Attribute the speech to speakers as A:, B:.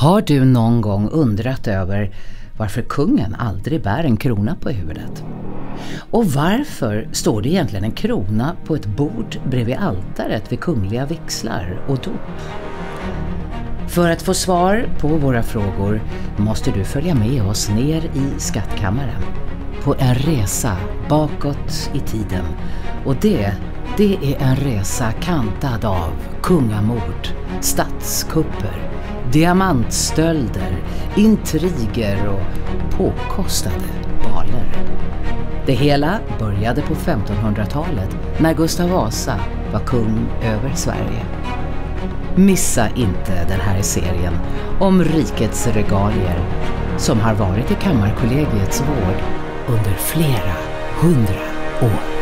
A: Har du någon gång undrat över varför kungen aldrig bär en krona på huvudet? Och varför står det egentligen en krona på ett bord bredvid altaret vid kungliga vigslar och dop? För att få svar på våra frågor måste du följa med oss ner i skattkammaren på en resa bakåt i tiden. Och det är en resa kantad av kungamord, statskupper, diamantstölder, intriger och påkostade baler. Det hela började på 1500-talet när Gustav Vasa var kung över Sverige. Missa inte den här serien om rikets regalier som har varit i Kammarkollegiets vård under flera 100 år.